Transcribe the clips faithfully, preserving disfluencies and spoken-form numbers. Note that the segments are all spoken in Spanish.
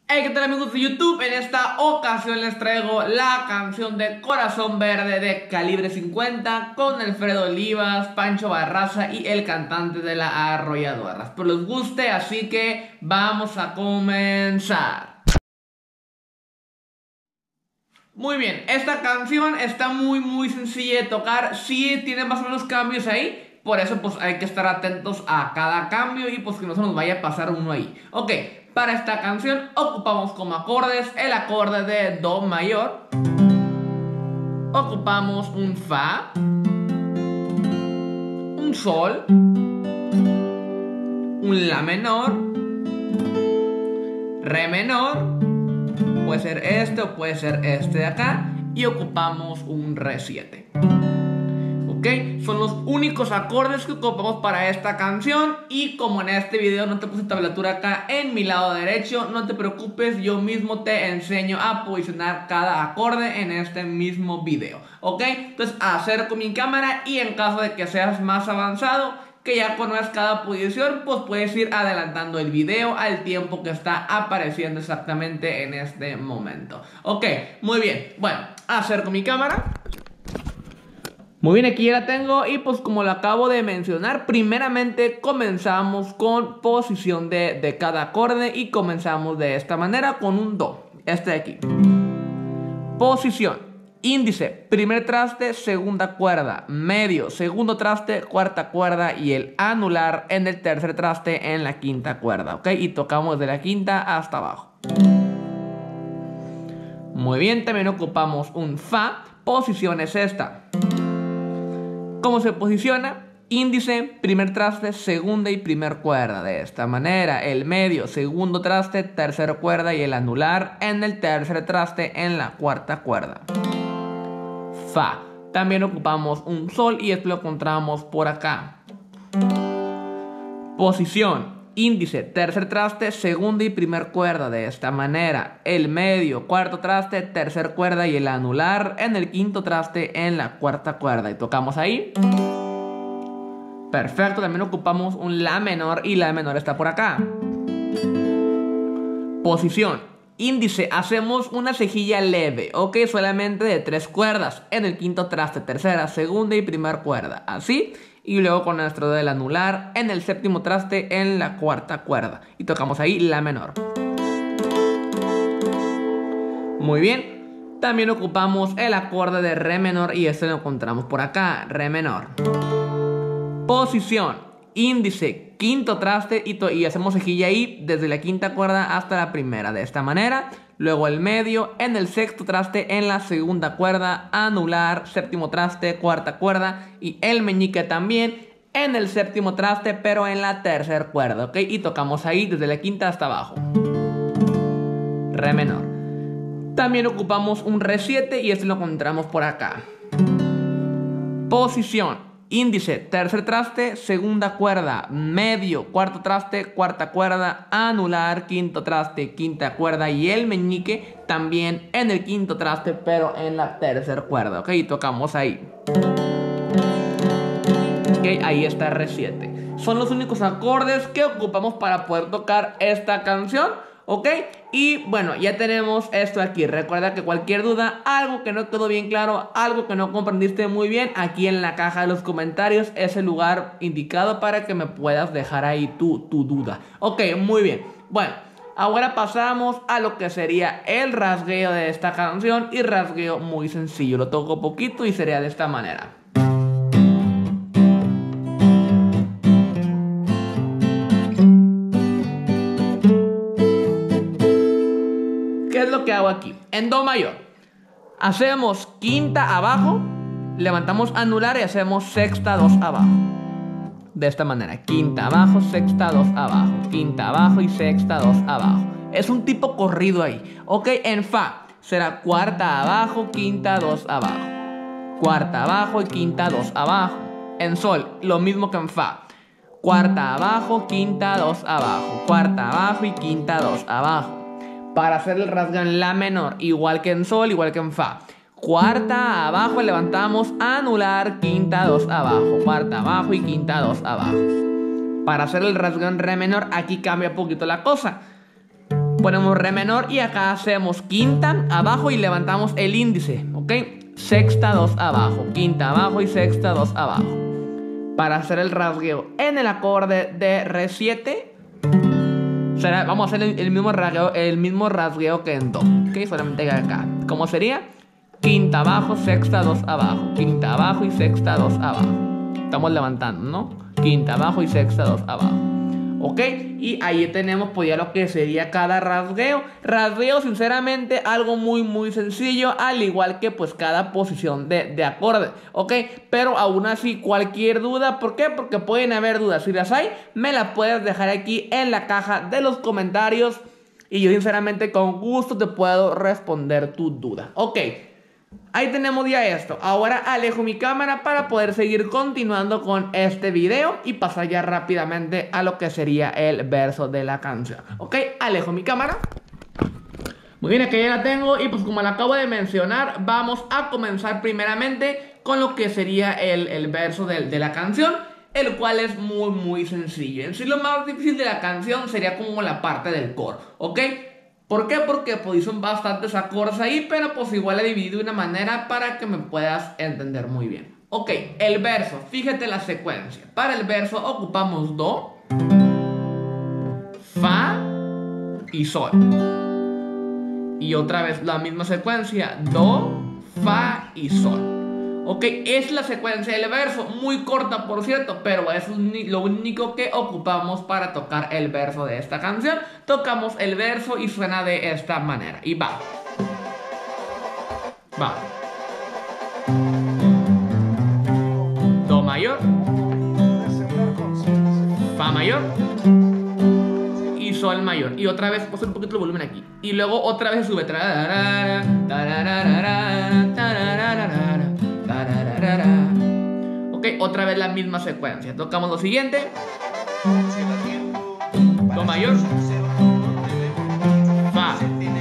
Hey, ¿qué tal amigos de YouTube? En esta ocasión les traigo la canción de Corazón Verde de Calibre cincuenta con Alfredo Olivas, Pancho Barraza y el cantante de La Arrolladora. Espero les guste, así que vamos a comenzar. Muy bien, esta canción está muy muy sencilla de tocar. Sí tiene más o menos cambios ahí, por eso pues hay que estar atentos a cada cambio y pues que no se nos vaya a pasar uno ahí. Ok, para esta canción ocupamos como acordes el acorde de Do mayor, ocupamos un Fa, un Sol, un La menor, Re menor, puede ser este o puede ser este de acá, y ocupamos un Re siete. Ok, son los únicos acordes que ocupamos para esta canción. Y como en este video no te puse tablatura acá en mi lado derecho, no te preocupes, yo mismo te enseño a posicionar cada acorde en este mismo video. Ok, entonces acerco mi cámara y en caso de que seas más avanzado, que ya conozcas cada posición, pues puedes ir adelantando el video al tiempo que está apareciendo exactamente en este momento. Ok, muy bien, bueno, acerco mi cámara. Muy bien, aquí ya la tengo y pues como lo acabo de mencionar, primeramente comenzamos con posición de, de cada acorde y comenzamos de esta manera con un Do, este de aquí. Posición, índice, primer traste, segunda cuerda, medio, segundo traste, cuarta cuerda y el anular en el tercer traste en la quinta cuerda, ¿ok? Y tocamos de la quinta hasta abajo. Muy bien, también ocupamos un Fa, posición es esta. ¿Cómo se posiciona? Índice, primer traste, segunda y primer cuerda. De esta manera, el medio, segundo traste, tercera cuerda y el anular en el tercer traste en la cuarta cuerda. Fa. También ocupamos un Sol y esto lo encontramos por acá. Posición. Índice, tercer traste, segunda y primer cuerda. De esta manera, el medio, cuarto traste, tercer cuerda y el anular en el quinto traste en la cuarta cuerda. Y tocamos ahí. Perfecto, también ocupamos un La menor y La menor está por acá. Posición. Índice, hacemos una cejilla leve, ok, solamente de tres cuerdas. En el quinto traste, tercera, segunda y primer cuerda. Así. Y luego con nuestro del anular en el séptimo traste en la cuarta cuerda. Y tocamos ahí La menor. Muy bien. También ocupamos el acorde de Re menor y este lo encontramos por acá. Re menor. Posición. Índice, quinto traste y, y hacemos cejilla ahí desde la quinta cuerda hasta la primera. De esta manera. Luego el medio en el sexto traste en la segunda cuerda, anular, séptimo traste, cuarta cuerda y el meñique también en el séptimo traste pero en la tercera cuerda, ¿ok? Y tocamos ahí desde la quinta hasta abajo. Re menor. También ocupamos un Re siete y este lo encontramos por acá. Posición. Índice, tercer traste, segunda cuerda, medio, cuarto traste, cuarta cuerda, anular, quinto traste, quinta cuerda y el meñique también en el quinto traste pero en la tercera cuerda, ok, y tocamos ahí. Ok, ahí está Re siete. Son los únicos acordes que ocupamos para poder tocar esta canción. ¿Ok? Y bueno, ya tenemos esto aquí. Recuerda que cualquier duda, algo que no quedó bien claro, algo que no comprendiste muy bien, aquí en la caja de los comentarios es el lugar indicado para que me puedas dejar ahí tu, tu duda. Ok, muy bien. Bueno, ahora pasamos a lo que sería el rasgueo de esta canción. Y rasgueo muy sencillo. Lo toco poquito y sería de esta manera. ¿Qué es lo que hago aquí? En Do mayor hacemos quinta abajo, levantamos anular y hacemos sexta dos abajo. De esta manera, quinta abajo, sexta dos abajo, quinta abajo y sexta dos abajo. Es un tipo corrido ahí. Ok, en Fa será cuarta abajo, quinta dos abajo, cuarta abajo y quinta dos abajo. En Sol, lo mismo que en Fa. Cuarta abajo, quinta dos abajo, cuarta abajo y quinta dos abajo. Para hacer el rasgado en La menor, igual que en Sol, igual que en Fa. Cuarta abajo, levantamos, anular, quinta dos abajo, cuarta abajo y quinta dos abajo. Para hacer el rasgado en Re menor, aquí cambia un poquito la cosa. ponemos re menor y acá hacemos quinta abajo y levantamos el índice, ¿ok? Sexta, dos abajo, quinta abajo y sexta, dos abajo. Para hacer el rasgueo en el acorde de re siete, será, vamos a hacer el, el, mismo rasgueo, el mismo rasgueo que en do, ¿ok? Solamente acá. ¿Cómo sería? Quinta abajo, sexta, dos abajo, quinta abajo y sexta, dos abajo. Estamos levantando, ¿no? Quinta abajo y sexta, dos abajo. ¿Ok? Y ahí tenemos pues ya lo que sería cada rasgueo. Rasgueo sinceramente algo muy muy sencillo, al igual que pues cada posición de, de acorde. ¿Ok? Pero aún así cualquier duda, ¿por qué? Porque pueden haber dudas. Si las hay, me las puedes dejar aquí en la caja de los comentarios y yo sinceramente con gusto te puedo responder tu duda. ¿Ok? Ahí tenemos ya esto. Ahora alejo mi cámara para poder seguir continuando con este video y pasar ya rápidamente a lo que sería el verso de la canción. Ok, alejo mi cámara. Muy bien, aquí ya la tengo y pues como la acabo de mencionar, vamos a comenzar primeramente con lo que sería el, el verso de, de la canción, el cual es muy muy sencillo. En sí lo más difícil de la canción sería como la parte del coro, ¿ok? ¿Por qué? Porque pues son bastantes acordes ahí, pero pues igual he dividido de una manera para que me puedas entender muy bien. Ok, el verso, fíjate la secuencia. Para el verso ocupamos do, fa y sol. Y otra vez la misma secuencia, do, fa y sol. Ok, es la secuencia del verso, muy corta por cierto, pero es lo único que ocupamos para tocar el verso de esta canción. Tocamos el verso y suena de esta manera, y va. Va. Do mayor, fa mayor y sol mayor. Y otra vez, puse un poquito el volumen aquí. Y luego otra vez sube. Ok, otra vez la misma secuencia. Tocamos lo siguiente. Do mayor, fa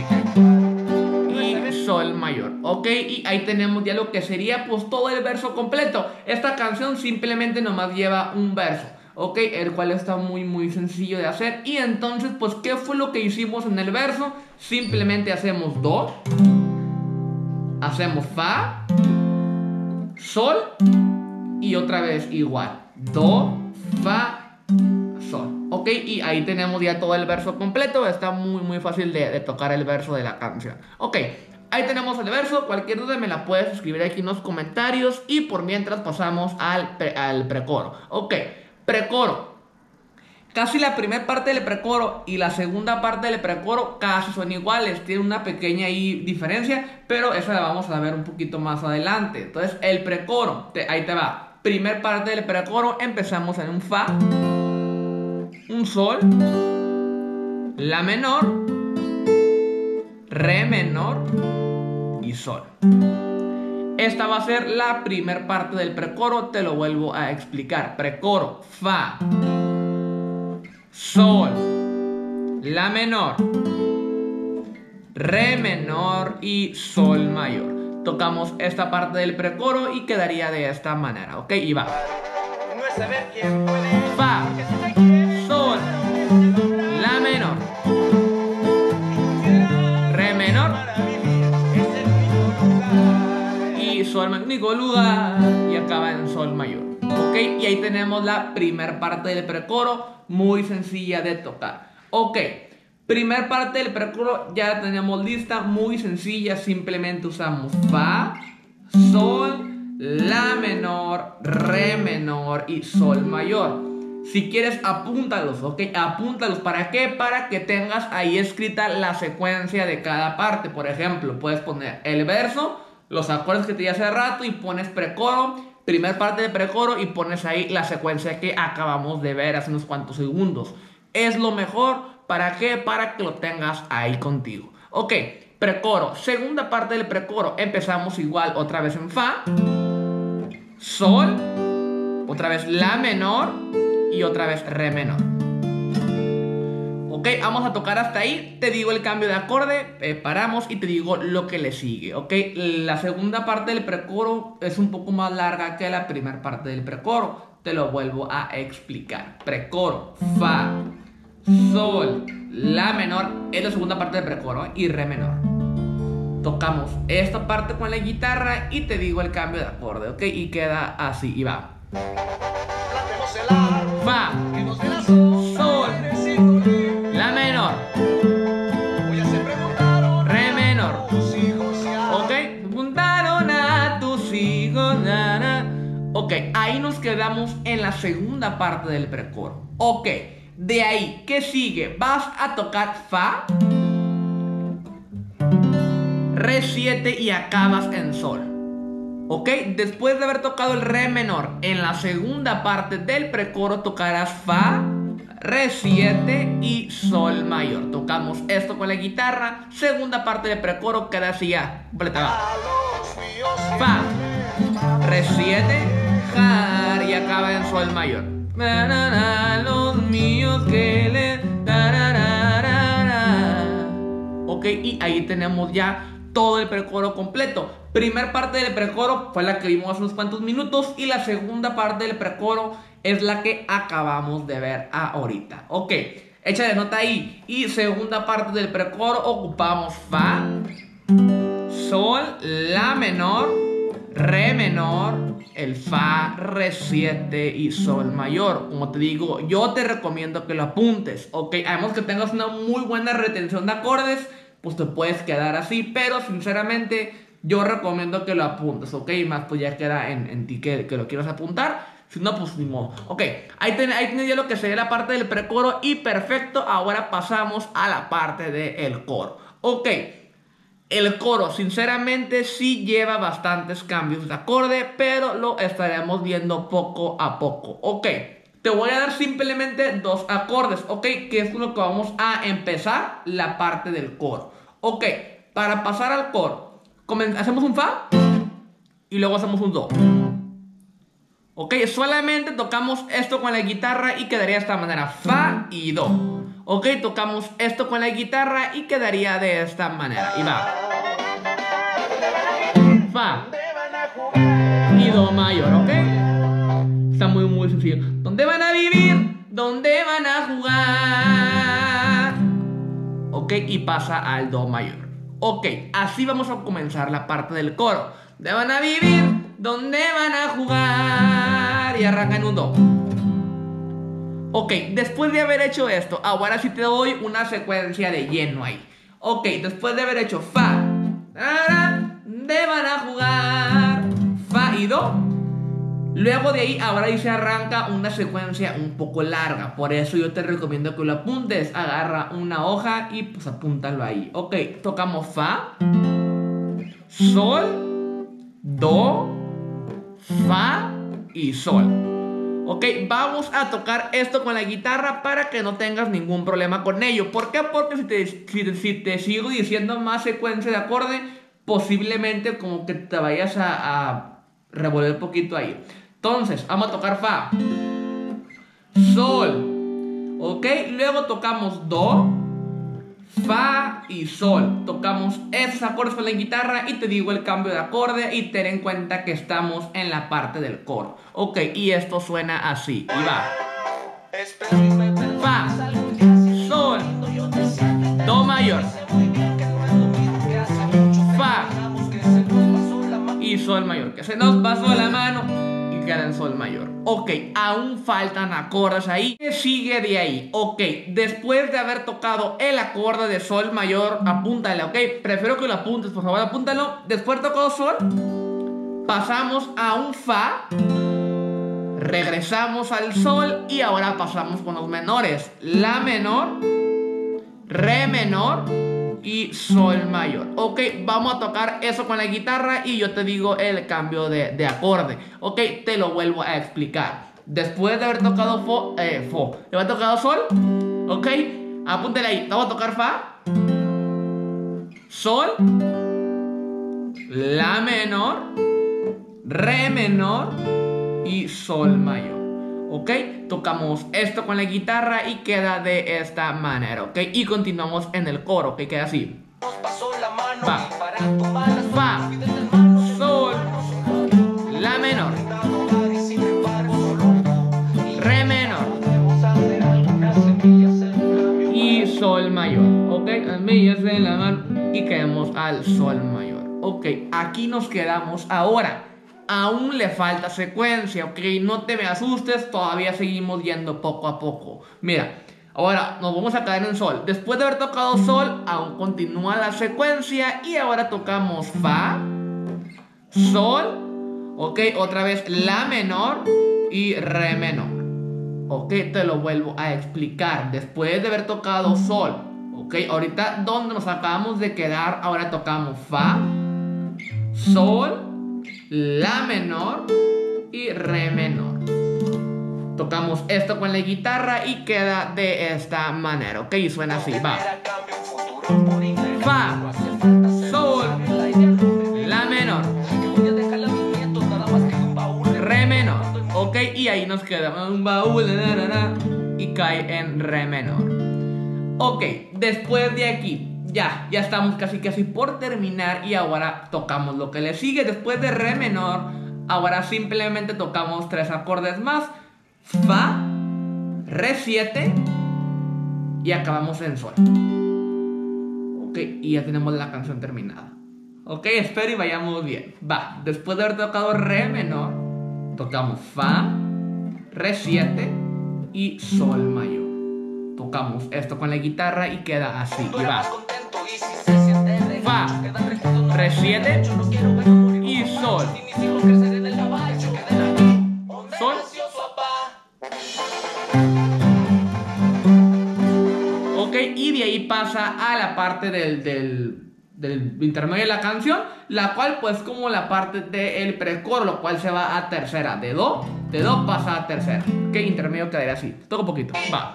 y sol mayor. Ok, y ahí tenemos ya lo que sería pues todo el verso completo. Esta canción simplemente nomás lleva un verso, ok, el cual está muy muy sencillo de hacer. Y entonces pues ¿qué fue lo que hicimos en el verso? Simplemente hacemos do, hacemos fa, sol y otra vez igual, do, fa, sol. Ok, y ahí tenemos ya todo el verso completo. Está muy muy fácil de, de tocar el verso de la canción. Ok, ahí tenemos el verso. Cualquier duda me la puedes escribir aquí en los comentarios. Y por mientras pasamos al, pre, al precoro. Ok, precoro. Casi la primera parte del precoro y la segunda parte del precoro casi son iguales. Tiene una pequeña ahí diferencia, pero esa la vamos a ver un poquito más adelante. Entonces el precoro, te, ahí te va. Primer parte del precoro, empezamos en un fa, un sol, la menor, re menor y sol. Esta va a ser la primer parte del precoro. Te lo vuelvo a explicar. Precoro, fa, sol, la menor, re menor y sol mayor. Tocamos esta parte del precoro y quedaría de esta manera, ok, y va. Fa, sol, la menor, re menor y sol mayor, único lugar, y acaba en sol mayor. Ok, y ahí tenemos la primer parte del precoro, muy sencilla de tocar. Ok, primer parte del precoro ya la tenemos lista, muy sencilla. Simplemente usamos fa, sol, la menor, re menor y sol mayor. Si quieres apúntalos, ok, apúntalos. ¿Para qué? Para que tengas ahí escrita la secuencia de cada parte. Por ejemplo, puedes poner el verso, los acordes que te di hace rato y pones precoro, primer parte de precoro y pones ahí la secuencia que acabamos de ver hace unos cuantos segundos. Es lo mejor. ¿Para qué? Para que lo tengas ahí contigo. Ok, precoro, segunda parte del precoro. Empezamos igual, otra vez en fa, sol, otra vez la menor y otra vez re menor. Ok, vamos a tocar hasta ahí. Te digo el cambio de acorde, eh, paramos y te digo lo que le sigue. Ok, la segunda parte del precoro es un poco más larga que la primera parte del precoro. Te lo vuelvo a explicar. Precoro, fa, sol, la menor, es la segunda parte del precoro, ¿eh? Y re menor. Tocamos esta parte con la guitarra y te digo el cambio de acorde, ¿ok? Y queda así, y va. Fa, sol, la menor, re menor. Ok, preguntaron a tus hijos, na, na. Ok, ahí nos quedamos en la segunda parte del precoro. Ok, de ahí, ¿qué sigue? Vas a tocar fa, re siete y acabas en sol. Ok, después de haber tocado el re menor en la segunda parte del precoro, tocarás fa, re siete y sol mayor. Tocamos esto con la guitarra. Segunda parte del precoro queda así ya. Completa, va. Fa, re siete, jar y acaba en sol mayor. Na, na, na, los míos que le... Na, na, na, na, na. Ok, y ahí tenemos ya todo el precoro completo. Primer parte del precoro fue la que vimos hace unos cuantos minutos y la segunda parte del precoro es la que acabamos de ver ahorita. Ok, échale nota ahí. Y segunda parte del precoro ocupamos fa, sol, la menor, re menor, el fa, re siete y sol mayor. Como te digo, yo te recomiendo que lo apuntes. Ok, además que tengas una muy buena retención de acordes, pues te puedes quedar así, pero sinceramente yo recomiendo que lo apuntes, ok, más pues ya queda en, en ti que, que lo quieras apuntar, si no pues ni modo. Ok, ahí tienes ahí ten ya lo que sería la parte del precoro y perfecto, ahora pasamos a la parte del coro. Ok, el coro sinceramente sí lleva bastantes cambios de acorde, pero lo estaremos viendo poco a poco. Ok, te voy a dar simplemente dos acordes, ok, que es con lo que vamos a empezar la parte del coro. Ok, para pasar al coro, hacemos un fa y luego hacemos un do. Ok, solamente tocamos esto con la guitarra y quedaría de esta manera, fa y do. Ok, tocamos esto con la guitarra y quedaría de esta manera, y va. Fa y do mayor, ok. Está muy muy sencillo. ¿Dónde van a vivir? ¿Dónde van a jugar? Ok, y pasa al do mayor. Ok, así vamos a comenzar la parte del coro. ¿Dónde van a vivir? ¿Dónde van a jugar? Y arranca en un do. Ok, después de haber hecho esto, ahora sí te doy una secuencia de lleno ahí. Ok, después de haber hecho fa, ¿dónde van a jugar? Fa y do. Luego de ahí, ahora ahí se arranca una secuencia un poco larga. Por eso yo te recomiendo que lo apuntes. Agarra una hoja y pues apúntalo ahí. Ok, tocamos fa, sol, do, fa y sol. Ok, vamos a tocar esto con la guitarra para que no tengas ningún problema con ello. ¿Por qué? Porque si te, si te, si te sigo diciendo más secuencia de acorde, posiblemente como que te vayas a, a revolver un poquito ahí. Entonces, vamos a tocar fa, sol, ok, luego tocamos do, fa y sol. Tocamos esos acordes con la guitarra y te digo el cambio de acorde y ten en cuenta que estamos en la parte del coro. Ok, y esto suena así, y va. Fa, sol, do mayor, fa y sol mayor, que se nos pasó la mano y queda en sol mayor. Ok, aún faltan acordes ahí. ¿Qué sigue de ahí? Ok, después de haber tocado el acorde de sol mayor, apúntale, ok, prefiero que lo apuntes, por favor, apúntalo. Después de tocado sol, pasamos a un fa, regresamos al sol y ahora pasamos con los menores, la menor, re menor y sol mayor. Ok, vamos a tocar eso con la guitarra y yo te digo el cambio de, de acorde. Ok, te lo vuelvo a explicar. Después de haber tocado fo, eh, fo, de haber tocado sol, ok, apúntale ahí, vamos a tocar fa, sol, la menor, re menor y sol mayor. Ok, tocamos esto con la guitarra y queda de esta manera, ok, y continuamos en el coro, que queda así. Va, fa, sol, la menor, re menor, ok, las millas en la mano y caemos al sol mayor. Ok, aquí nos quedamos ahora. Aún le falta secuencia, ok, no te me asustes, todavía seguimos yendo poco a poco. Mira, ahora nos vamos a caer en sol. Después de haber tocado sol, aún continúa la secuencia y ahora tocamos fa, sol, ok, otra vez la menor y re menor. Ok, te lo vuelvo a explicar. Después de haber tocado sol, ok, ahorita donde nos acabamos de quedar, ahora tocamos fa, sol, la menor y re menor. Tocamos esto con la guitarra y queda de esta manera, ok, y suena así, va. Fa, sol, la menor, re menor, ok, y ahí nos queda un baúl y cae en re menor. Ok, después de aquí ya, ya estamos casi casi por terminar y ahora tocamos lo que le sigue. Después de re menor, ahora simplemente tocamos tres acordes más. Fa, re siete y acabamos en sol. Ok, y ya tenemos la canción terminada. Ok, espero y vayamos bien. Va, después de haber tocado re menor, tocamos fa, re siete y sol mayor. Tocamos esto con la guitarra y queda así, y va. Fa, re siete y sol. Sol. Ok, y de ahí pasa a la parte del, del, del intermedio de la canción, la cual pues como la parte del precoro, lo cual se va a tercera. De do, de do pasa a tercera. Ok, intermedio quedaría así. Toco un poquito, va.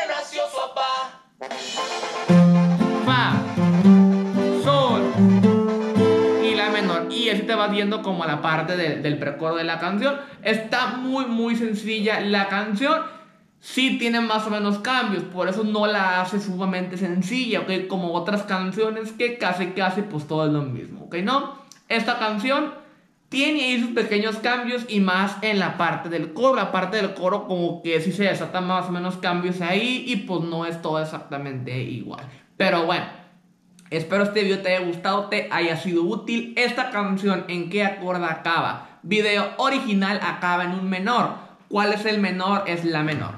Fa, sol y la menor. Y así te vas viendo como la parte de, del precoro de la canción. Está muy muy sencilla la canción. Sí tiene más o menos cambios, por eso no la hace sumamente sencilla, ok, como otras canciones que casi casi pues todo es lo mismo, ok, no. Esta canción tiene ahí sus pequeños cambios y más en la parte del coro. La parte del coro como que sí se desatan más o menos cambios ahí y pues no es todo exactamente igual. Pero bueno, espero este video te haya gustado, te haya sido útil. Esta canción, ¿en qué acorde acaba? Video original acaba en un menor. ¿Cuál es el menor? Es la menor.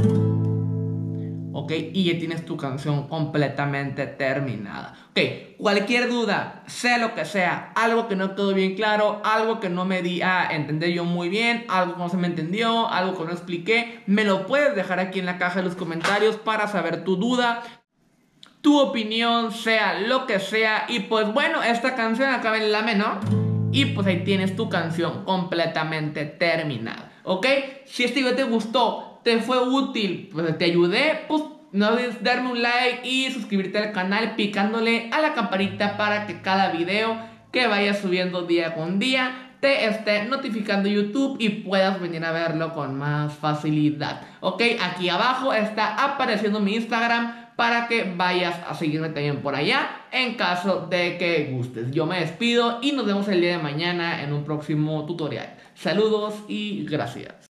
Ok, y ya tienes tu canción completamente terminada. Ok, cualquier duda, sea lo que sea, algo que no quedó bien claro, algo que no me di a entender yo muy bien, algo que no se me entendió, algo que no expliqué, me lo puedes dejar aquí en la caja de los comentarios para saber tu duda, tu opinión, sea lo que sea. Y pues bueno, esta canción acaba en la menor y pues ahí tienes tu canción completamente terminada. Ok, si este video te gustó, te fue útil, pues te ayudé, pues no olvides darme un like y suscribirte al canal picándole a la campanita para que cada video que vaya subiendo día con día te esté notificando YouTube y puedas venir a verlo con más facilidad. Ok, aquí abajo está apareciendo mi Instagram para que vayas a seguirme también por allá en caso de que gustes. Yo me despido y nos vemos el día de mañana en un próximo tutorial. Saludos y gracias.